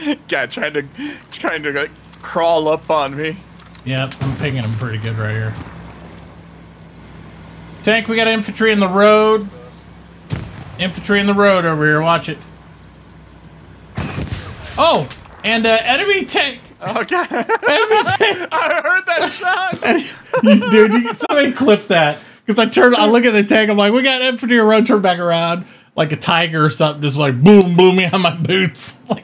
Guy trying to like, crawl up on me. Yep, I'm pinging him pretty good right here. Tank, we got infantry in the road. Infantry in the road over here. Watch it. Oh, and enemy tank. Okay. Enemy tank. I heard that shot. Dude, somebody clip that. Because I look at the tank, I'm like, we got infantry in the road, turn back around. Like a tiger or something, just like boom, boom me on my boots. Like,